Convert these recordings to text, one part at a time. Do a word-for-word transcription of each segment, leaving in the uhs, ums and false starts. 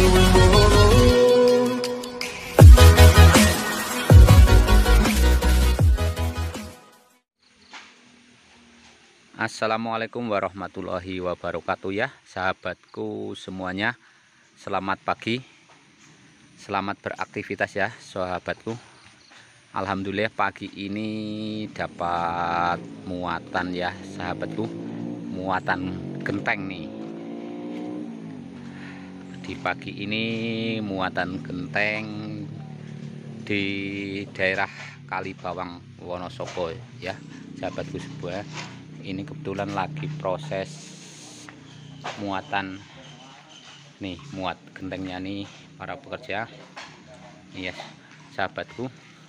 Assalamualaikum warahmatullahi wabarakatuh ya sahabatku semuanya. Selamat pagi, selamat beraktivitas ya sahabatku. Alhamdulillah pagi ini dapat muatan ya sahabatku, muatan genteng nih. Di pagi ini muatan genteng di daerah Kalibawang Wonosobo ya sahabatku sebuah. Ini kebetulan lagi proses muatan nih, muat gentengnya nih para pekerja nih ya sahabatku.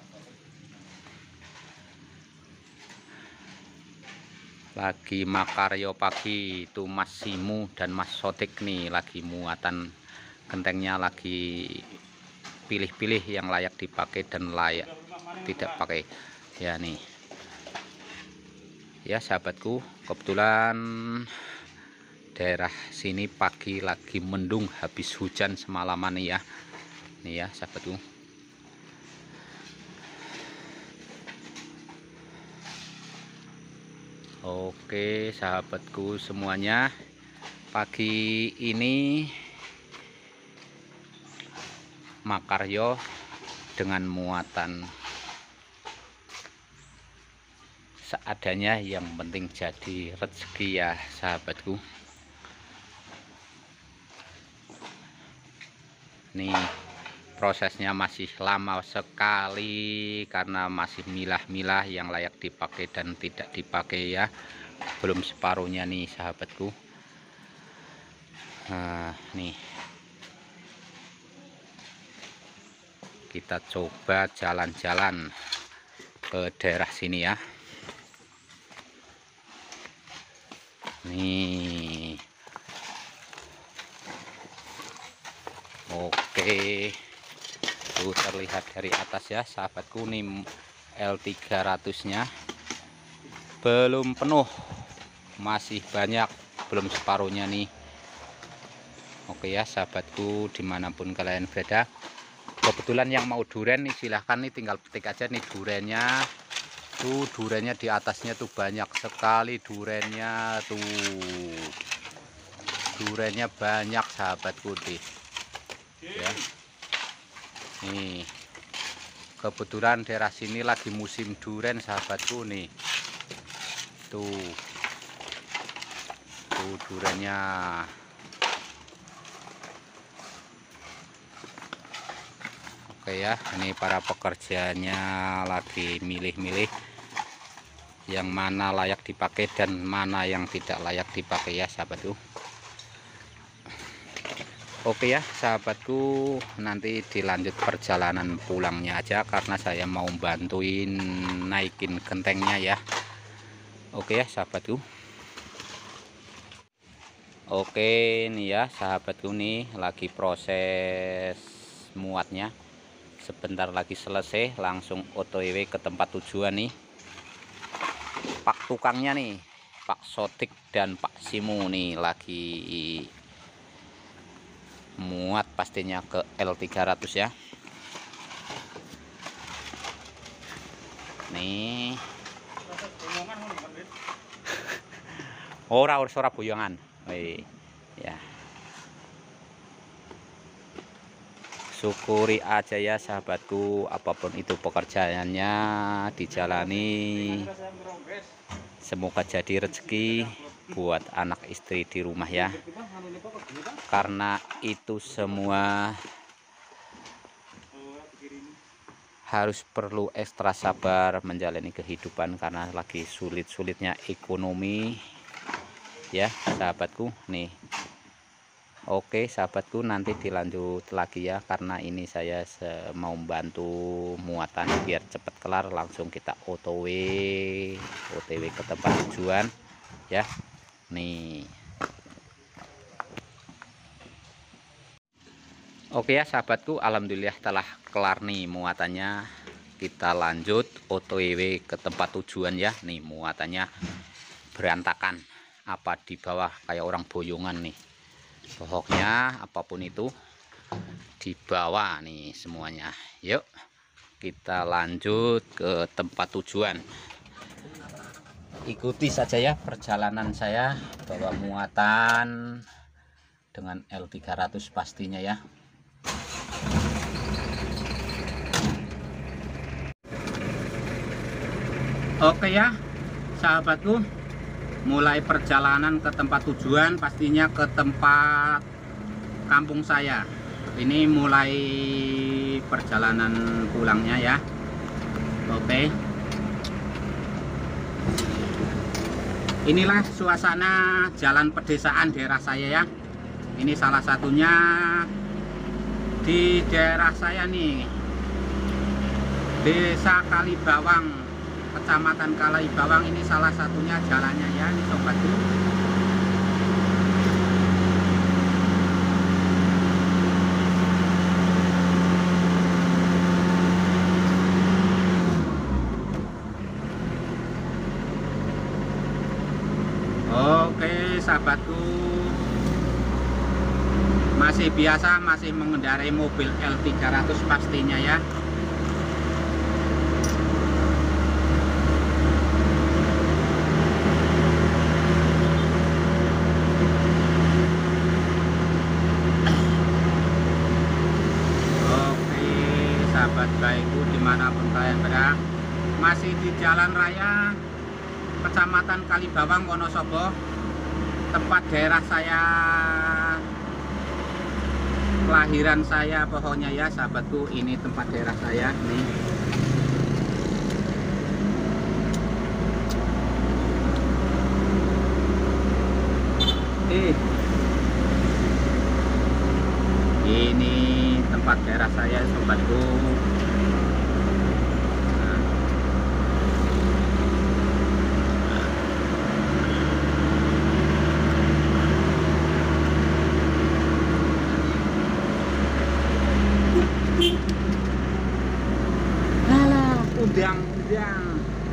Lagi makaryo pagi itu Mas Simu dan Mas Sotik nih lagi muatan gentengnya, lagi pilih-pilih yang layak dipakai dan layak tidak pakai ya nih ya sahabatku. Kebetulan daerah sini pagi lagi mendung habis hujan semalaman nih ya nih ya sahabatku. Oke sahabatku semuanya, pagi ini makaryo dengan muatan seadanya, yang penting jadi rezeki ya sahabatku. Nih prosesnya masih lama sekali karena masih milah-milah yang layak dipakai dan tidak dipakai ya, belum separuhnya nih sahabatku. Nah nih kita coba jalan-jalan ke daerah sini ya. Nih oke, tuh terlihat dari atas ya sahabatku, nih L tiga ratus nya belum penuh, masih banyak, belum separuhnya nih. Oke ya sahabatku dimanapun kalian berada, kebetulan yang mau duren nih silahkan nih, tinggal petik aja nih durennya. Tuh durennya di atasnya tuh banyak sekali durennya, tuh durennya banyak sahabatku nih ya. Nih kebetulan daerah sini lagi musim duren sahabatku nih. Tuh tuh durennya. Oke ya, ini para pekerjanya lagi milih-milih yang mana layak dipakai dan mana yang tidak layak dipakai ya sahabatku. Oke ya sahabatku, nanti dilanjut perjalanan pulangnya aja karena saya mau bantuin naikin gentengnya ya. Oke ya sahabatku. Oke nih ya sahabatku, nih lagi proses muatnya, sebentar lagi selesai langsung O T W ke tempat tujuan nih. Pak tukangnya nih Pak Sotik dan Pak Simu nih lagi muat pastinya ke L tiga ratus ya. Nih ora ora boyongan ya, syukuri aja ya sahabatku, apapun itu pekerjaannya dijalani, semoga jadi rezeki buat anak istri di rumah ya, karena itu semua harus perlu ekstra sabar menjalani kehidupan karena lagi sulit-sulitnya ekonomi ya sahabatku nih. Oke sahabatku, nanti dilanjut lagi ya karena ini saya mau membantu muatan biar cepat kelar, langsung kita O T W O T W ke tempat tujuan ya nih. Oke ya sahabatku, alhamdulillah telah kelar nih muatannya. Kita lanjut O T W ke tempat tujuan ya. Nih muatannya berantakan, apa di bawah kayak orang boyongan nih. Pokoknya apapun itu di bawah nih semuanya. Yuk kita lanjut ke tempat tujuan. Ikuti saja ya perjalanan saya bawa muatan dengan L tiga ratus pastinya ya. Oke ya sahabatku, mulai perjalanan ke tempat tujuan, pastinya ke tempat kampung saya. Ini mulai perjalanan pulangnya ya. Oke, inilah suasana jalan pedesaan daerah saya ya. Ini salah satunya di daerah saya nih, Desa Kalibawang, Kecamatan Kalibawang. Ini salah satunya jalannya ya, ini sobatku. Oke sahabatku, masih biasa, masih mengendarai mobil L tiga ratus pastinya ya. Sahabat baikku dimanapun kalian berada, masih di jalan raya Kecamatan Kalibawang, Wonosobo, tempat daerah saya, kelahiran saya pokoknya ya sahabatku. Ini tempat daerah saya nih. Eh, ini tempat daerah saya sobatku. Alah, udang-udang.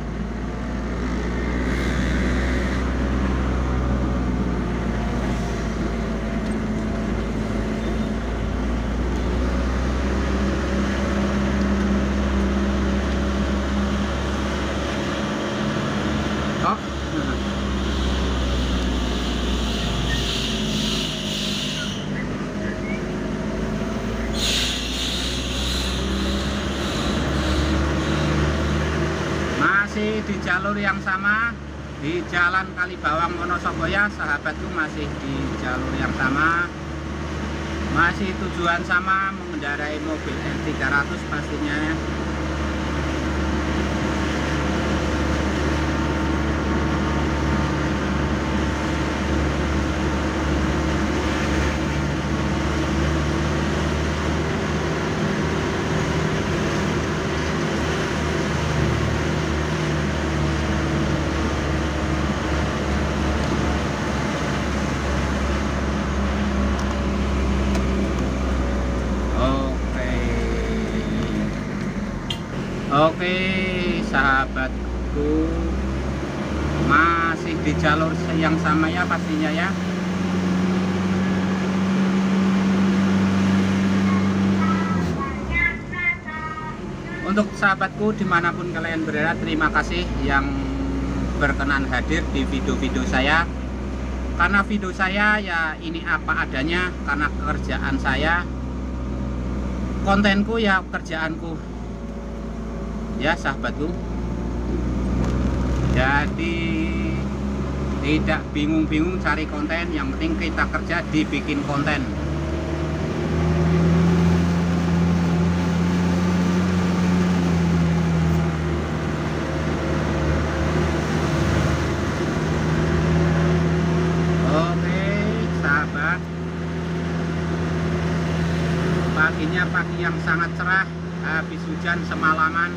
Masih di jalur yang sama, di Jalan Kalibawang Wonosobo ya sahabatku, masih di jalur yang sama, masih tujuan sama, mengendarai mobil L tiga ratus pastinya ya. Oke sahabatku, masih di jalur yang sama ya pastinya ya. Untuk sahabatku dimanapun kalian berada, terima kasih yang berkenan hadir di video-video saya. Karena video saya ya ini apa adanya, karena pekerjaan saya, kontenku ya kerjaanku ya sahabatku. Jadi tidak bingung-bingung cari konten, yang penting kita kerja dibikin konten. Oke sahabat, paginya pagi yang sangat cerah, habis hujan semalaman.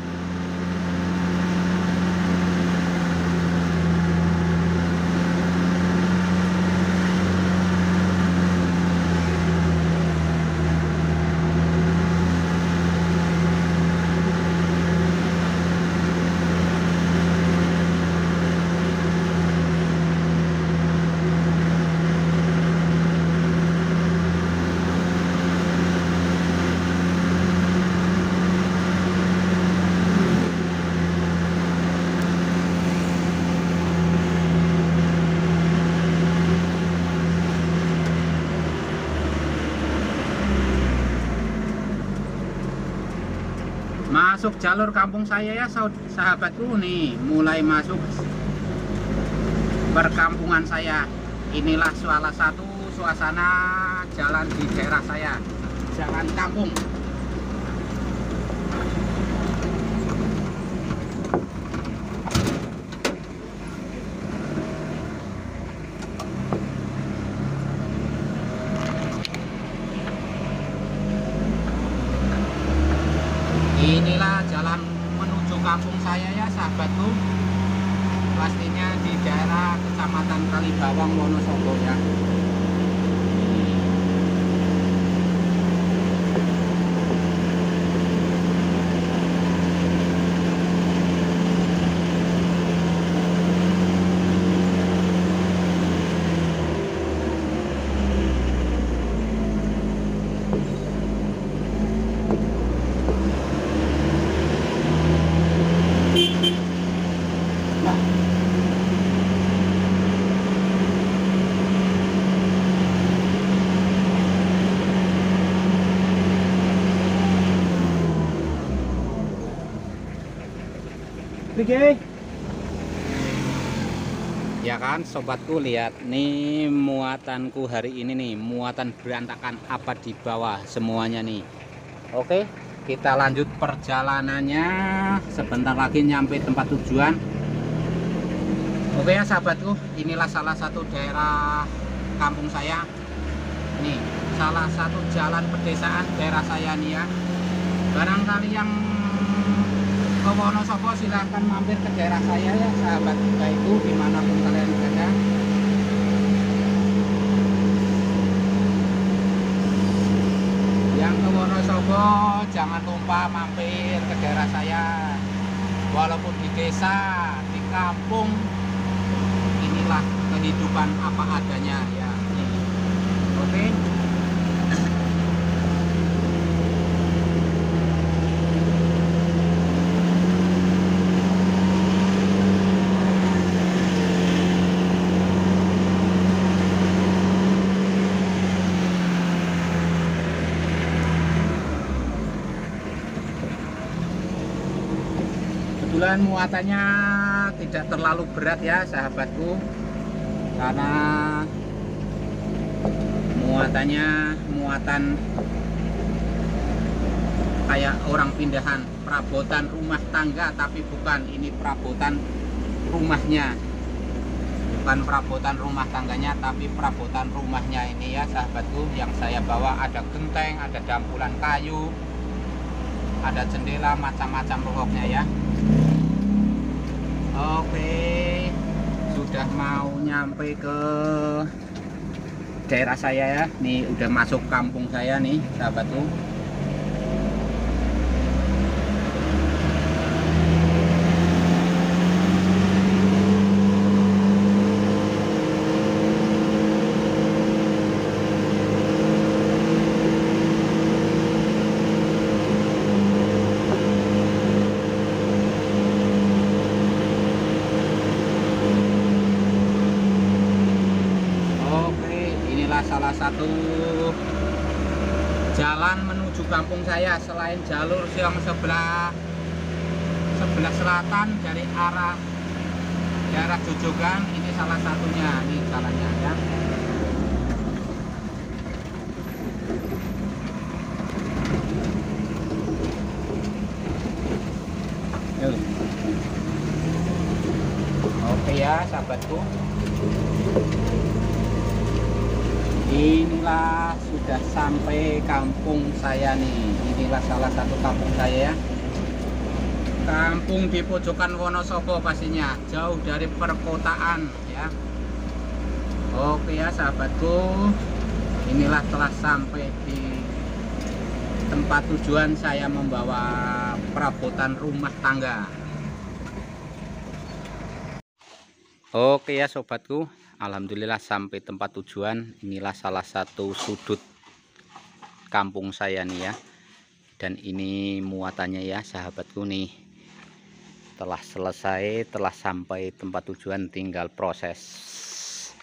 masuk jalur kampung saya ya sahabatku, nih mulai masuk perkampungan saya. Inilah salah satu suasana jalan di daerah saya, jalan kampung. Inilah jalan menuju kampung saya ya sahabatku, pastinya di daerah Kecamatan Kalibawang, Wonosobo ya. Ya kan sobatku, lihat nih muatanku hari ini nih, muatan berantakan apa di bawah semuanya nih. Oke, kita lanjut perjalanannya, sebentar lagi nyampe tempat tujuan. Oke ya sahabatku, inilah salah satu daerah kampung saya nih, salah satu jalan pedesaan daerah saya nih ya. Barangkali yang ke Wonosobo silahkan mampir ke daerah saya ya sahabat baikku, dimanapun kalian berada. Yang ke Wonosobo jangan lupa mampir ke daerah saya, walaupun di desa, di kampung, inilah kehidupan apa adanya ya. Oke. Kebetulan muatannya tidak terlalu berat ya sahabatku, karena muatannya muatan kayak orang pindahan, perabotan rumah tangga, tapi bukan, ini perabotan rumahnya, bukan perabotan rumah tangganya, tapi perabotan rumahnya ini ya sahabatku. Yang saya bawa ada genteng, ada dampulan kayu, ada jendela, macam-macam pokoknya ya. Oke, sudah mau nyampe ke daerah saya ya. Nih udah masuk kampung saya nih sahabatku. Salah satu jalan menuju kampung saya, selain jalur yang sebelah sebelah selatan dari arah daerah Jojogan, ini salah satunya nih jalannya ya. Oke ya sahabatku, inilah sudah sampai kampung saya nih. Inilah salah satu kampung saya ya, kampung di pojokan Wonosobo pastinya, jauh dari perkotaan ya. Oke ya sahabatku, inilah telah sampai di tempat tujuan saya membawa perabotan rumah tangga. Oke ya sobatku, alhamdulillah sampai tempat tujuan. Inilah salah satu sudut kampung saya nih ya, dan ini muatannya ya sahabatku nih, telah selesai, telah sampai tempat tujuan, tinggal proses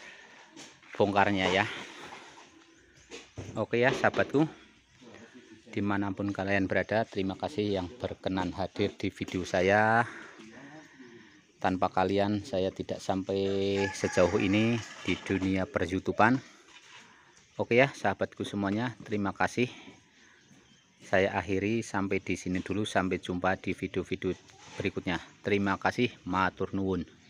bongkarnya ya. Oke ya sahabatku, dimanapun kalian berada. Terima kasih yang berkenan hadir di video saya. Tanpa kalian saya tidak sampai sejauh ini di dunia per-YouTubean. Oke ya sahabatku semuanya, terima kasih. Saya akhiri sampai di sini dulu, sampai jumpa di video-video berikutnya. Terima kasih, matur nuwun.